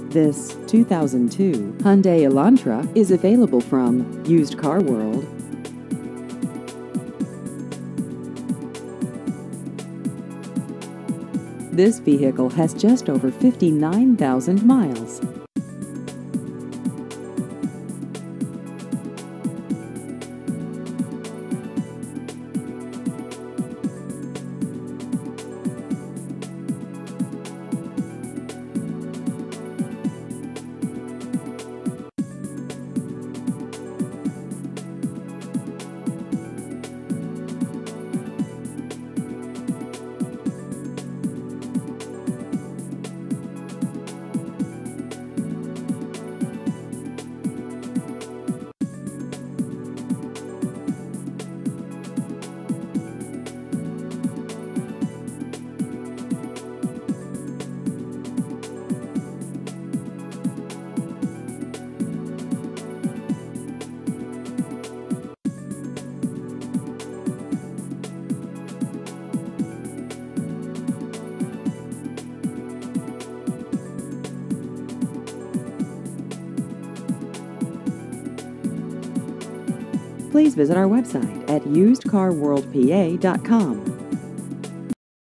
This 2002 Hyundai Elantra is available from Used Car World. This vehicle has just over 59,000 miles. Please visit our website at usedcarworldpa.com.